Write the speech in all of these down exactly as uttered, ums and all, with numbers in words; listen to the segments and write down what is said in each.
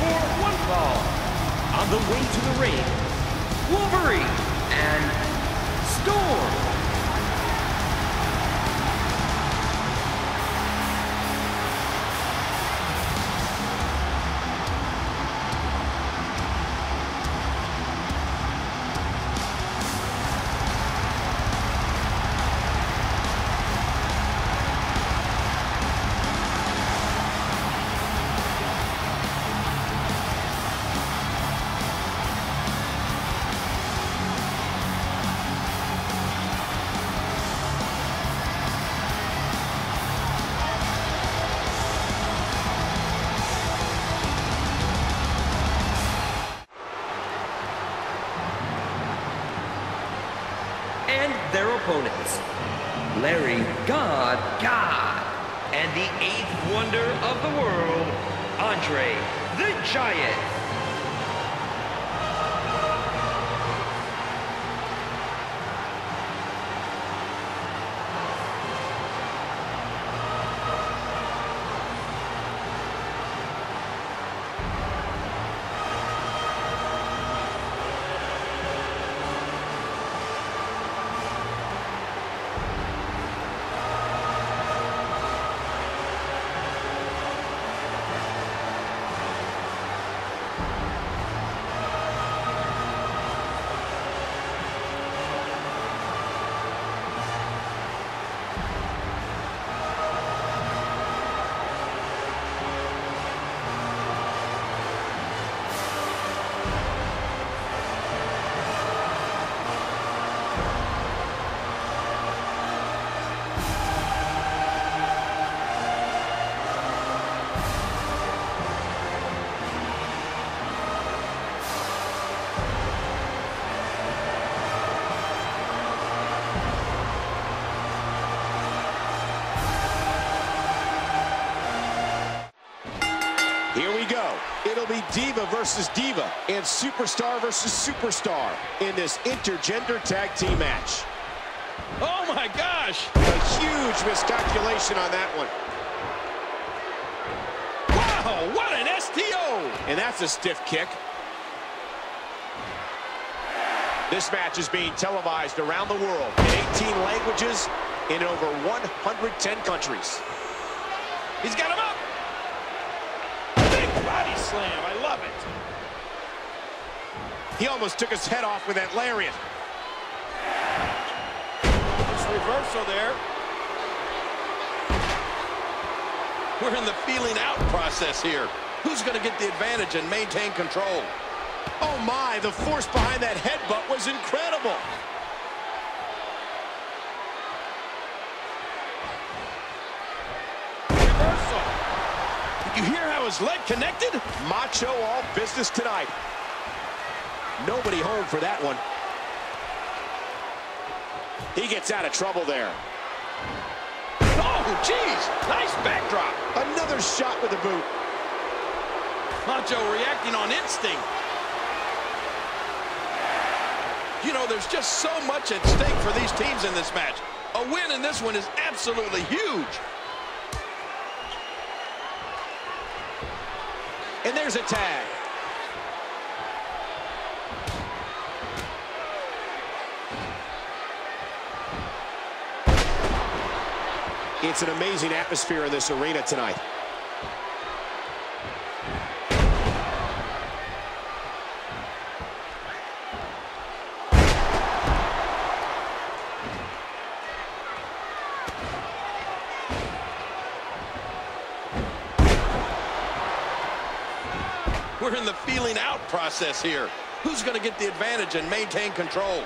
for one fall. On the way to the ring, Wolverine and Storm. And their opponents, Larry God God, and the eighth wonder of the world, André the Giant. Here we go. It'll be Diva versus Diva and Superstar versus Superstar in this intergender tag team match. Oh my gosh! A huge miscalculation on that one. Wow, what an S T O! And that's a stiff kick. This match is being televised around the world in eighteen languages in over one hundred ten countries. He's got him up! Big body slam, I love it. He almost took his head off with that lariat. It's reversal there. We're in the feeling out process here. Who's going to get the advantage and maintain control? Oh my, the force behind that headbutt was incredible. Reversal. Did you hear how his leg connected? Macho all business tonight. Nobody home for that one. He gets out of trouble there. Oh, geez. Nice backdrop. Another shot with the boot. Macho reacting on instinct. You know, there's just so much at stake for these teams in this match. A win in this one is absolutely huge. And there's a tag. It's an amazing atmosphere in this arena tonight. We're in the feeling out process here. Who's going to get the advantage and maintain control?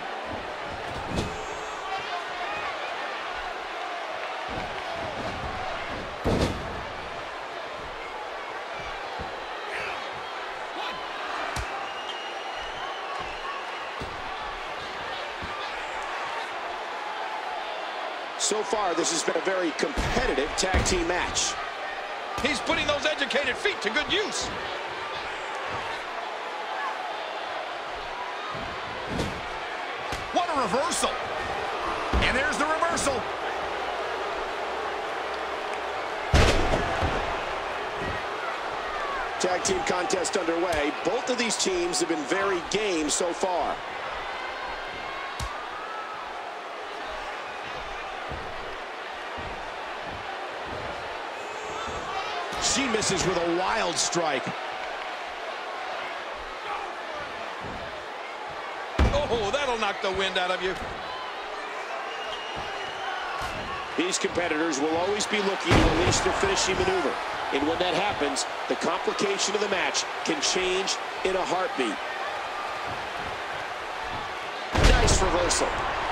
So far, this has been a very competitive tag team match. He's putting those educated feet to good use. What a reversal. And there's the reversal. Tag team contest underway. Both of these teams have been very game so far. She misses with a wild strike. Oh, that'll knock the wind out of you. These competitors will always be looking to unleash their finishing maneuver. And when that happens, the complication of the match can change in a heartbeat. Nice reversal.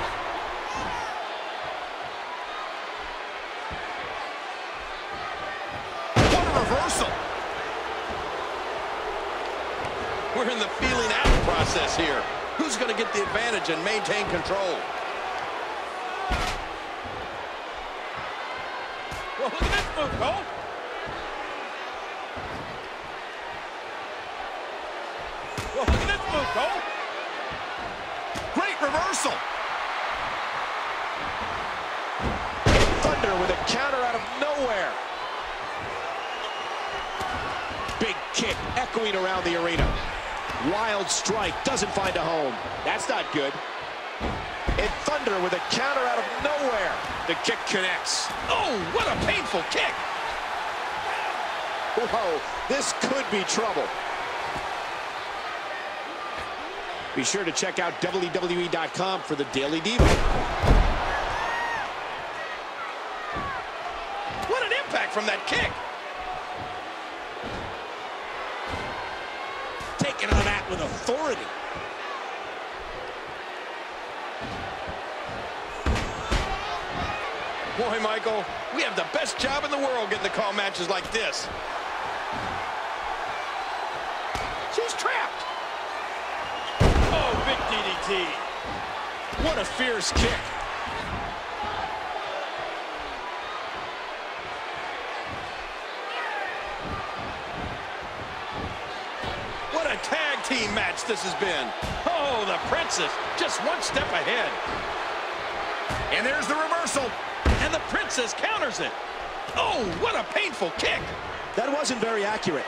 What a reversal. We're in the feeling out process here. Who's going to get the advantage and maintain control? Well, look at this move, Cole. Well, look at this move, Cole. Great reversal. Thunder with a counter out of nowhere. Big kick echoing around the arena. Wild strike, doesn't find a home. That's not good. And Thunder with a counter out of nowhere. The kick connects. Oh, what a painful kick. Whoa, this could be trouble. Be sure to check out W W E dot com for the Daily Diva. What an impact from that kick. Taking on that with authority. Boy, Michael, we have the best job in the world getting to call matches like this. She's trapped. Oh, big D D T. What a fierce kick. What a tag team match this has been. Oh, the Princess just one step ahead. And there's the reversal. And the Princess counters it. Oh, what a painful kick. That wasn't very accurate.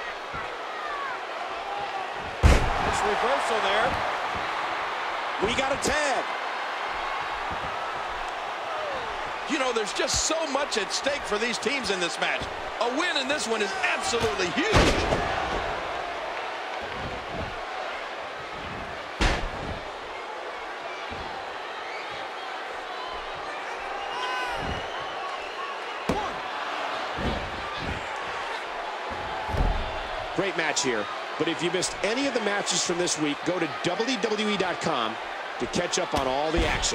This reversal there. We got a tag. You know, there's just so much at stake for these teams in this match. A win in this one is absolutely huge. Great match here. But if you missed any of the matches from this week, go to W W E dot com to catch up on all the action.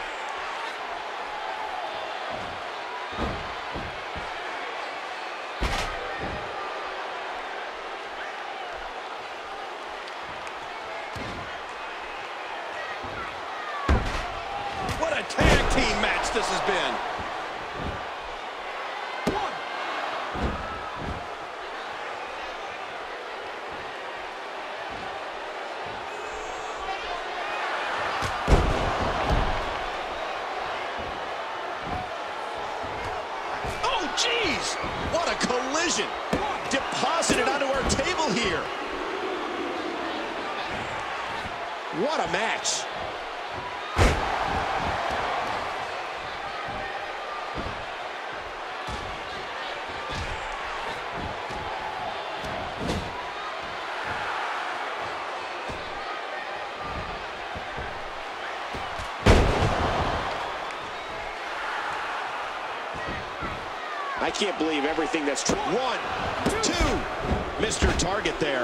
What a tag team match this has been. Jeez, what a collision. Deposited onto our table here. What a match. I can't believe everything that's true. One, two, Mister Target there.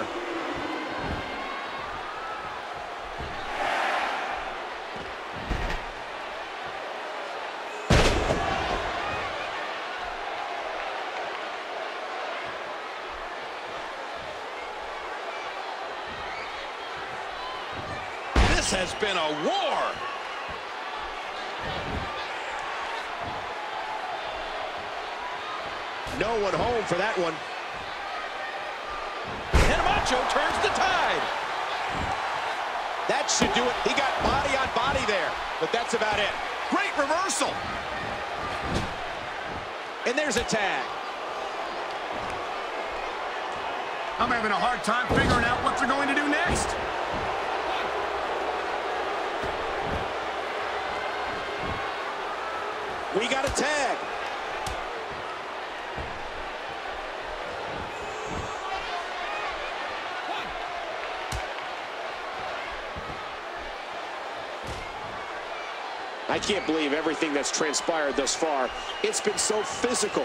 This has been a war. No one home for that one. And Macho turns the tide. That should do it. He got body on body there, but that's about it. Great reversal. And there's a tag. I'm having a hard time figuring out what they're going to do next. We got a tag. I can't believe everything that's transpired thus far. It's been so physical.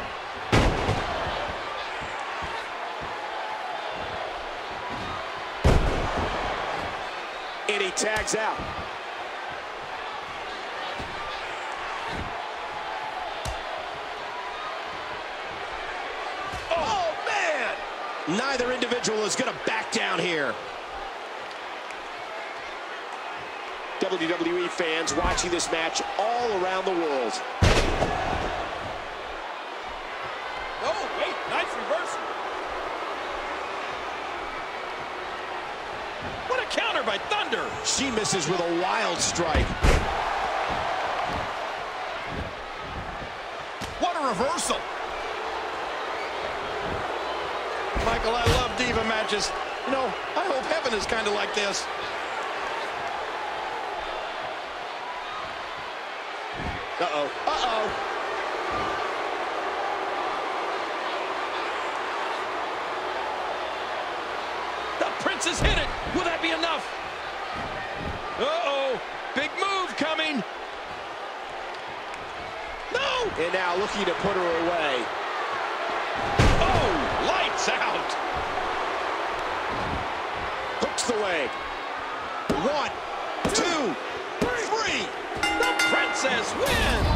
And he tags out. Oh, man! Neither individual is going to back down here. W W E fans watching this match all around the world. Oh, wait, nice reversal. What a counter by Thunder. She misses with a wild strike. What a reversal. Michael, I love diva matches. You know, I hope heaven is kind of like this. Uh-oh. Uh-oh. The Princess hit it. Will that be enough? Uh-oh. Big move coming. No. And now looking to put her away. Oh, lights out. Hooks the leg. One, two, three. The Princess wins.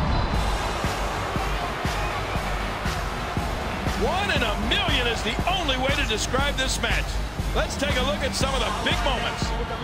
One in a million is the only way to describe this match. Let's take a look at some of the big moments.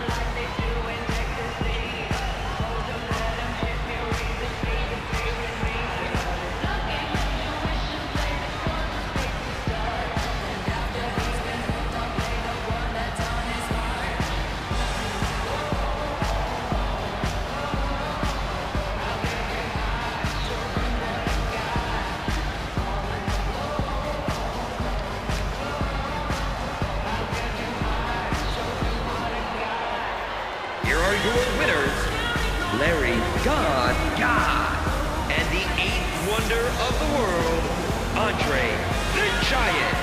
Here are your winners, Larry God God, and the eighth wonder of the world, André the Giant.